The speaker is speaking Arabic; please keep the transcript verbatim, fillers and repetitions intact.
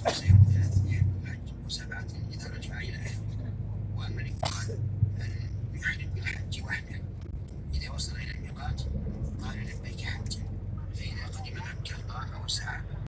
فسيقضي ثلاثة أيام حج وسبعة إذا رجع إلى أهله. وأما الإفراد أن يحرم بالحج وحده إذا وصل إلى الميقات قال لبيك حجا، فإذا قدم مكة طاف وسعى